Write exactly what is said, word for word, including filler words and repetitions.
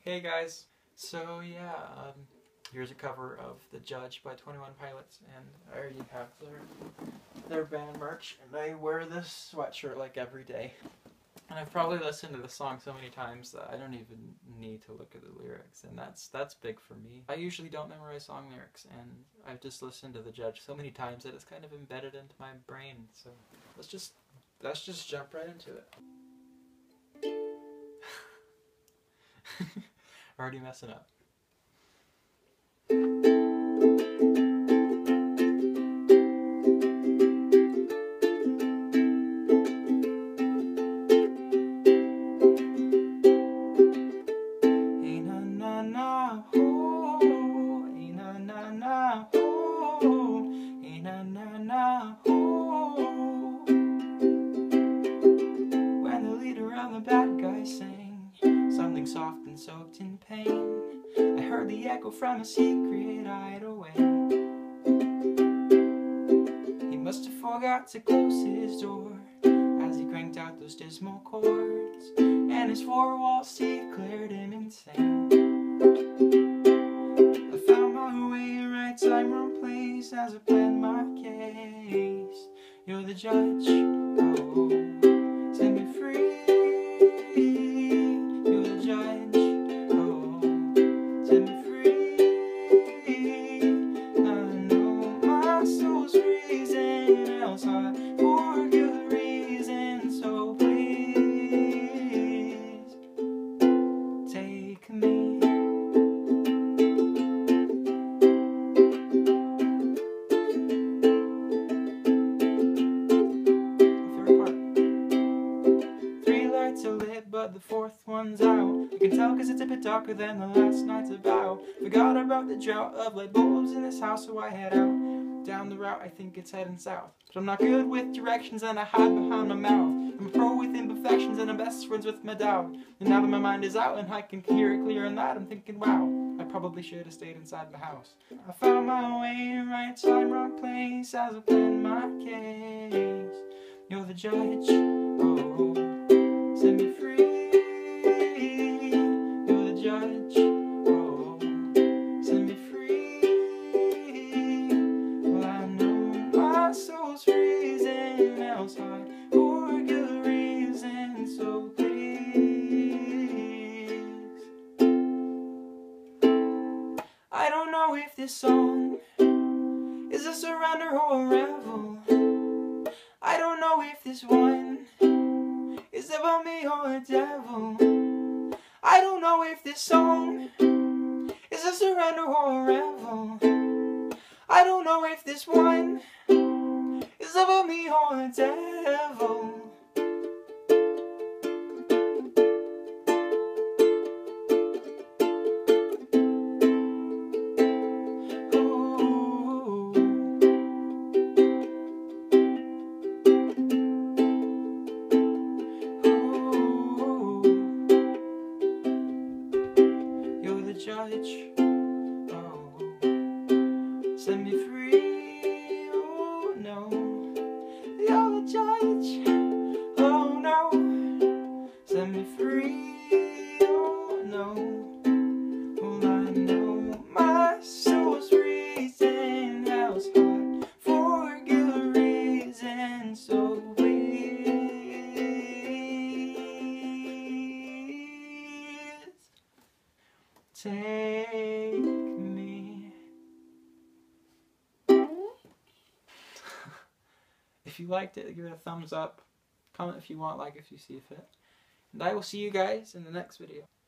Hey guys, so yeah, um, here's a cover of The Judge by twenty-one Pilots, and I already have their, their band merch, and I wear this sweatshirt like every day. And I've probably listened to the song so many times that I don't even need to look at the lyrics, and that's that's big for me. I usually don't memorize song lyrics, and I've just listened to The Judge so many times that it's kind of embedded into my brain, so let's just, let's just jump right into it. Already messing up. Hey na na na ho, hey na na na ho, hey na na na ho. When the leader of the bad guys sang something soft and soaked in pain, I heard the echo from a secret hideaway. He must have forgot to close his door as he cranked out those dismal chords, and his four walls teeth cleared him insane. I found my way, right time, wrong place, as I planned my case. You're the judge, oh, set me free. You're the judge, oh, set me free. I know my soul's freezing outside for good reason, so please take me. Are lit, but the fourth one's out. You can tell cause it's a bit darker than the last night's about. Forgot about the drought of light bulbs in this house, so I head out down the route. I think it's heading south, but I'm not good with directions and I hide behind my mouth. I'm a pro with imperfections and I'm best friends with my doubt. And now that my mind is out and I can hear it clear and loud, I'm thinking, wow, I probably should have stayed inside my house. I found my way, right time, wrong place, as I planned my case. You're the judge, oh, set me free. You're the judge, oh, set me free. Well, I know my soul's freezing outside for good reason, so please. I don't know if this song is a surrender or a revel. I don't know if this one is about me or a devil. I don't know if this song is a surrender or a revel. I don't know if this one is about me or a devil. Judge, oh, set me free, oh no. You're the judge, oh no, set me free, oh no. Well, I know my soul's freezing outside for good reason, so take me. If you liked it, give it a thumbs up. Comment if you want, like if you see fit. And I will see you guys in the next video.